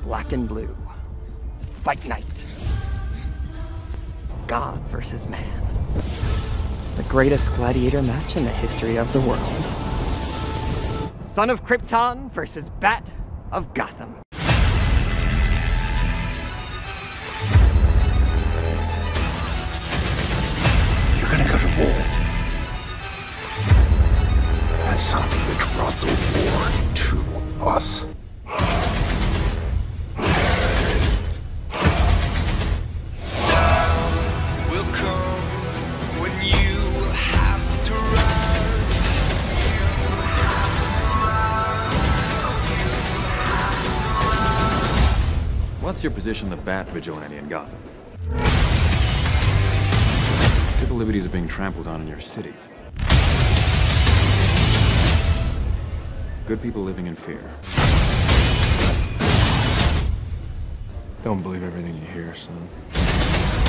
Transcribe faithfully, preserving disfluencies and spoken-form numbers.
black and blue. Fight night. God versus man. The greatest gladiator match in the history of the world. Son of Krypton versus Bat of Gotham. You're gonna go to war. That son of a bitch brought the war to us. Will come when you have to run. What's your position, the Bat Vigilante in Gotham? Civil liberties are being trampled on in your city. Good people living in fear. Don't believe everything you hear, son.